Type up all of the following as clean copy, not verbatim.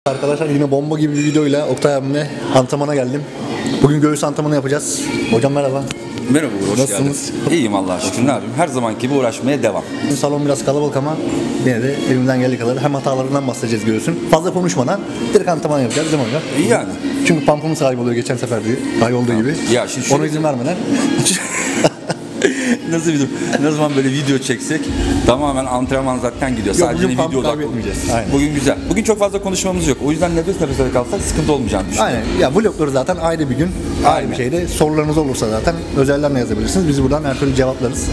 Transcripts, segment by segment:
Arkadaşlar yine bomba gibi bir videoyla Oktay abimle antrenmana geldim. Bugün göğüs antrenmanı yapacağız. Hocam merhaba. Merhaba, hoş Nasılsınız? geldiniz. İyiyim Allah'a şükür. Ne yapayım? Her zamanki gibi uğraşmaya devam. Salon biraz kalabalık ama yine de elimden geldiği kadar hem hatalarından bahsedeceğiz göğüsün. Fazla konuşmadan direkt antrenman yapacağız değil mi hocam? İyi yani. Çünkü pampamız kayboluyor geçen sefer kaybolduğu gibi. Ya şimdi şöyle... Ona izin vermeden. Nasıl bir durum? Ne zaman böyle video çeksek tamamen antrenman zaten gidiyor. Yok, sadece video kaybetmeyeceğiz. Bugün güzel. Bugün çok fazla konuşmamız yok. O yüzden nefes nefese kalsak sıkıntı olmayacağını düşünüyorum. Aynen. Ya vlogları zaten ayrı bir gün. Ayrı bir şeyde. Sorularınız olursa zaten özellerine yazabilirsiniz. Biz buradan her türlü cevaplarız.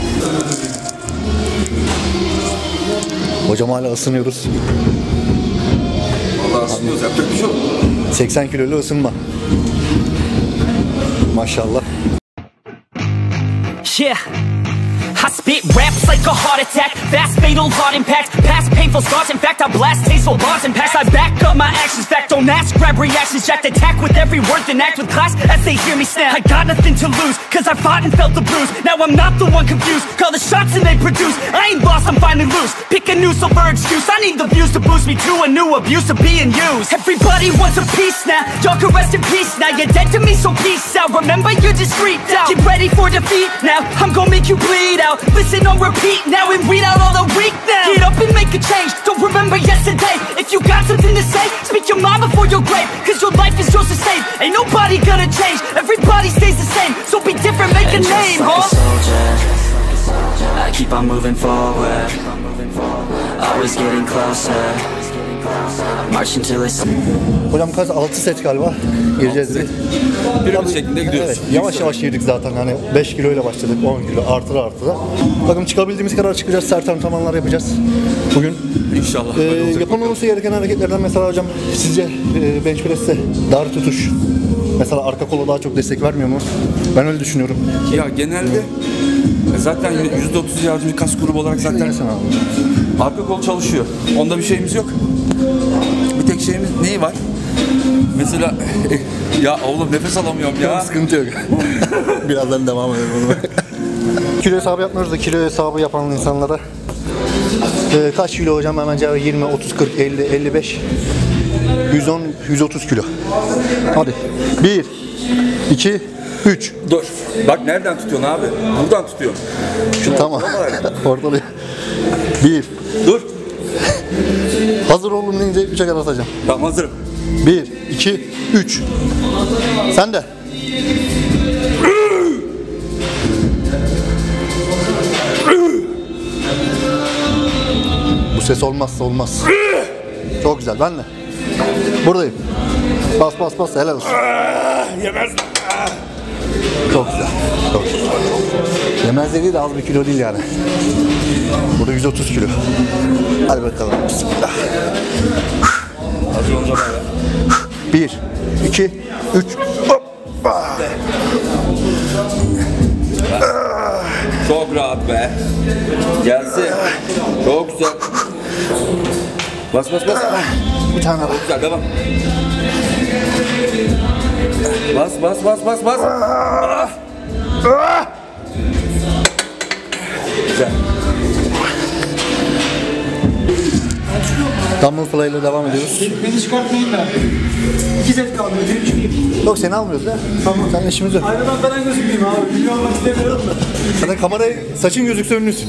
Hocam hala ısınıyoruz. Vallahi ısınıyoruz. Yapacak bir şey yok. 80 kilolu ısınma. Maşallah. Yeah, I spit raps like a heart attack. Fast, fatal, hard impact. Past painful scars. In fact, I blast tasteful bars and packs. I back up my actions. Fact, don't ask. Grab reactions. Jacked attack with every word. Then act with class as they hear me snap. I got nothing to lose, cause I fought and felt the bruise. Now I'm not the one confused. Call the shots and they produce. I ain't lost, I'm finally loose. Pick a new silver excuse. I need the views to boost me to a new abuse of being used. Everybody wants a piece now. Y'all can rest in peace now. You're dead to me, so peace out. Remember, you're discreet now. Get ready for defeat now. I'm gonna make you bleed out. Listen on repeat now and read out all the weak now. Get up and make a change. Don't remember yesterday. If you got something to say, speak your mind before your grave. Cause your life is yours to save. Ain't nobody gonna change. Everybody stays the same. So be different, make a name, like huh? a soldier, I keep on moving forward. Always getting closer. March until it's... Hocam kaç 6 set galiba gireceğiz biz. Piramit şeklinde gidiyoruz. Evet, yavaş yavaş girdik zaten hani 5 kiloyla başladık 10 kilo artıra. Bakın çıkabildiğimiz kadar çıkacağız, sert antrenmanlar yapacağız bugün. İnşallah. Yapılmaması gereken hareketlerden mesela hocam sizce bench press'te dar tutuş mesela arka kola daha çok destek vermiyor mu? Ben öyle düşünüyorum. Ya genelde zaten %30 yardımcı kas grubu olarak zaten arka kol çalışıyor. Onda bir şeyimiz yok. Bir tek şeyimiz neyi var? Mesela ya oğlum nefes alamıyorum ya. Sıkıntı yok. Birazdan devam edelim. Kilo hesabı yapmıyoruz da kilo hesabı yapan insanlara kaç kilo hocam hemen cevabı 20, 30, 40, 50, 55, 110, 130 kilo. Hadi. 1, 2, 3. Dur. Bak nereden tutuyorsun abi? Buradan tutuyorsun. Tamam. Ortalıyor. 1. Dur. Hazır oldum deyince 3'e kadar atacağım. Tamam hazırım. 1, 2, 3. Sen de. Bu ses olmazsa olmaz. Çok güzel, ben de. Buradayım. Bas bas bas, helal olsun. Yemez. Çok güzel. Çok güzel. Yemez dediği de az bir kilo değil yani. Burada 130 kilo. Hadi bakalım. Bismillah. Hazır olunca böyle. 1, 2, 3. Hoppa. Çok rahat be. Gelsin. Çok güzel. Bas bas bas. Bir tane Çok güzel devam. Bas bas bas bas bas. Güzel. Dumbbell fly ile devam ediyoruz. Beni çıkartmayın da. 2 set kaldı. Ödeyim çıkayım. Yok seni almıyoruz ya. Tamam. Senin işimiz yok. Aynadan falan gözükmeyeyim abi. Bilmiyorum olmak istemiyorum da. Sana kamerayı saçın gözükse ünlüsün.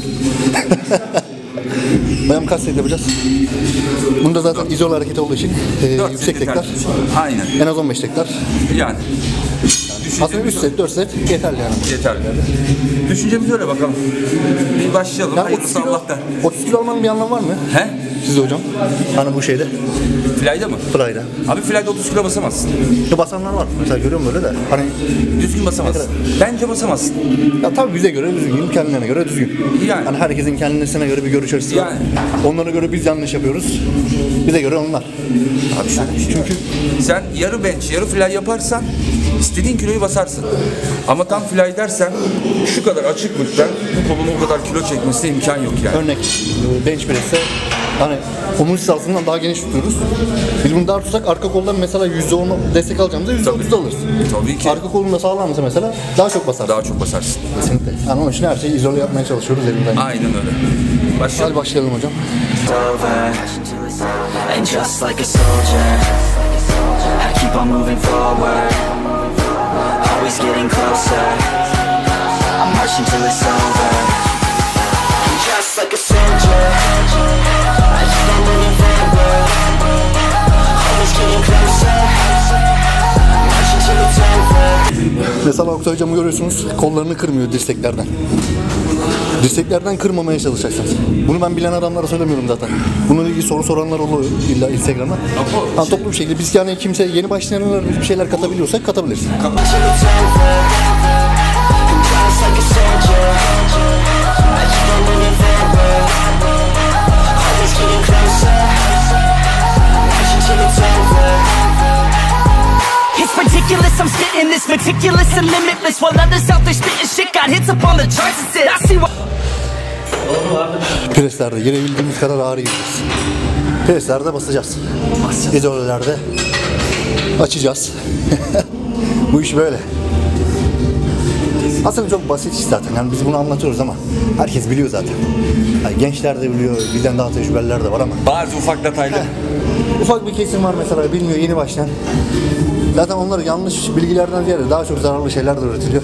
Bayam kaç set yapacağız? Bunda zaten izole hareket olduğu için yüksek tekrar. Aynen. En az 15 tekrar. Yani. Aslında 3 set 4 set yeterli yani. Yeterli. Düşüncemiz öyle bakalım. Bir başlayalım. Yani Hayırlısı Allah'tan. 30 kilo almanın bir anlamı var mı? He? Siz hocam. Hani bu şeyde. Fly'da mı? Fly'da. Abi fly'da 30 kilo basamazsın. İşte basanlar var. Mesela görüyorum böyle de. Hani Düzgün basamazsın. Bence basamazsın. ya tabii bize göre düzgün, kendilerine göre düzgün. Yani. Hani herkesin kendisine göre bir görüş açısı var. Yani. Onlara göre biz yanlış yapıyoruz. Bize göre onlar. Abi şöyle bir şey var. Sen yarı bench, yarı fly yaparsan istediğin kiloyu basarsın. Ama tam fly dersen şu kadar açıklıkta bu kolun o kadar kilo çekmesine imkan yok yani. Örnek bench press'e Hani omuz hizasından daha geniş tutuyoruz. Biz bunu dar tutsak arka koldan mesela %10 destek alacağımızda %30 alırız. Tabii ki. Arka kolun da sağlamsa mesela daha çok basarsın. Daha çok basarsın. Kesinlikle. Yani onun için her şeyi izole yapmaya çalışıyoruz elimden. Aynen öyle. Hadi başlayalım hocam. over. And just like a soldier, I keep on moving forward, always getting closer. I'm marching till it's over. And just like a soldier, I keep on moving forward, always getting closer. I'm marching till it's over. Mesela Oktay hocamı görüyorsunuz, kollarını kırmıyor dirseklerden. Dirseklerden kırmamaya çalışacaksınız. Bunu ben bilen adamlara söylemiyorum zaten. Bununla ilgili soru soranlar oluyor illa Instagram'da. Yani toplu bir şekilde biz yani kimse yeni başlayanlar bir şeyler katabiliyorsak katabiliriz. Till it's over. And just like a soldier, I keep on moving forward, always getting closer. Marching till it's over. It's ridiculous, I'm spitting this meticulous and limitless, while others out there spitting shit got hits up on the charts and shit. I see what Preslerde girebildiğimiz kadar ağrı gireceğiz. Preslerde basacağız. İzolelerde açacağız. Bu iş böyle. Aslında çok basit iş zaten. Yani biz bunu anlatıyoruz ama herkes biliyor zaten. Yani gençler de biliyor, bizden daha tecrübeliler de var ama. Bazı ufak detaylar. Ufak bir kesim var mesela bilmiyor yeni başlayan. Zaten onlara yanlış bilgilerden ziyade daha çok zararlı şeyler de öğretiliyor.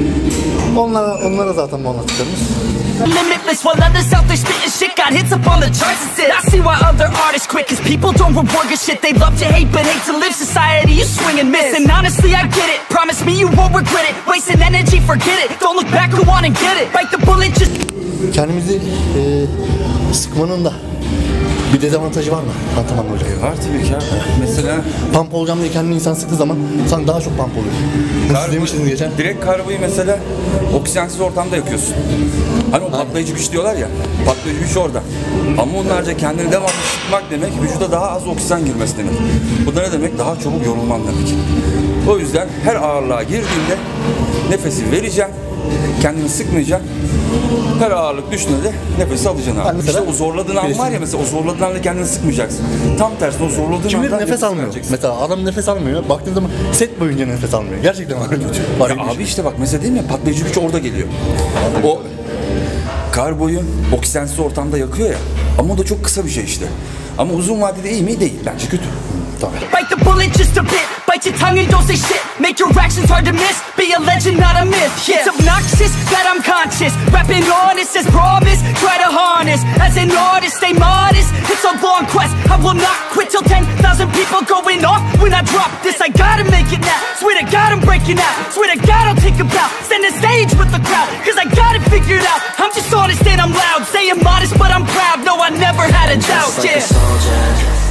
Onlara zaten bu anlattıklarımız. limitless, while others out there spitting shit got hits up on the charts and shit. I see why other artists quit, cause people don't reward good shit. They love to hate, but hate to live. Society, you swing and miss. And honestly, I get it. Promise me you won't regret it. Wasting energy, forget it. Don't look back, go on and get it. Bite the bullet, just Kendimizi sıkmanın da bir dezavantajı var mı? Antrenman hocam. Var tabii ki abi. Mesela Pump olacağım diye kendini insan sıktığı zaman sanki daha çok pump oluyor. Siz demiştiniz geçen. direkt karboyu mesela oksijensiz ortamda yakıyorsun. Hani o patlayıcı güç diyorlar ya, patlayıcı güç orada. Ama onlarca kendini devamlı sıkmak demek, vücuda daha az oksijen girmesi demek. Bu da ne demek? Daha çabuk yorulman demek. O yüzden her ağırlığa girdiğinde nefesi vereceksin, kendini sıkmayacaksın. Her ağırlık düştüğünde de nefesi alacaksın abi. Yani mesela- İşte o zorladığın an var ya, mesela o zorladığın anda kendini sıkmayacaksın. Tam tersi o zorladığın Kimileri anda nefes almıyor. vereceksin. Mesela adam nefes almıyor. Baktığın zaman set boyunca nefes almıyor. Gerçekten var. Ya abi işte bak mesela değil mi? Patlayıcı güç orada geliyor. O karboyu oksijensiz ortamda yakıyor ya. Ama o da çok kısa bir şey işte. Ama uzun vadede iyi mi? Değil. Bence kötü. bite the bullet just a bit. Bite your tongue and don't say shit. Make your actions hard to miss. Be a legend, not a myth. Yeah. It's obnoxious that I'm conscious. Rapping honest as promise. Try to harness. As an artist, stay modest. It's a long quest. I will not quit till 10,000 people going off when I drop this. I gotta make it now. Swear to God I'm breaking out. Swear to God I'll take a bow. Stand the stage with the crowd. Cause I got it figured out. I'm just honest and I'm loud. Saying modest but I'm proud. No, I never had a doubt. Just like Yeah. a soldier,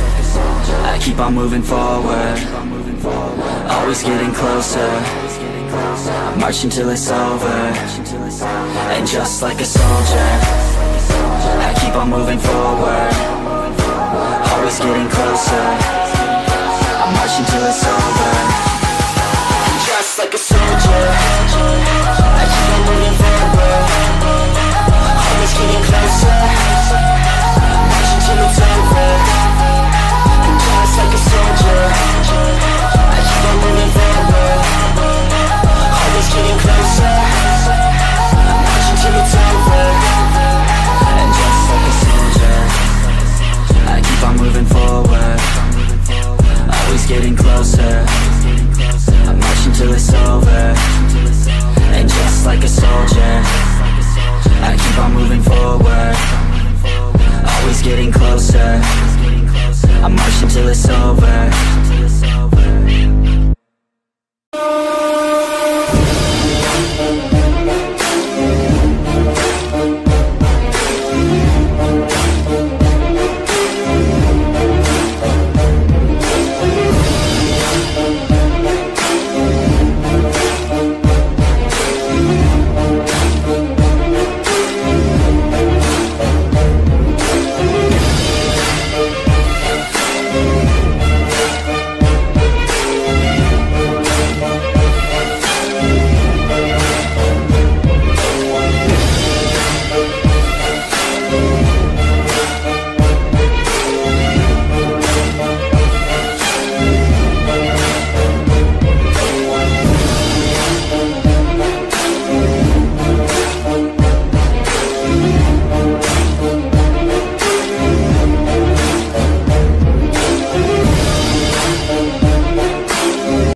I keep on moving forward, always getting closer. I'm marching till it's over. And just like a soldier, I keep on moving forward, always getting closer. I'm marching till it's over.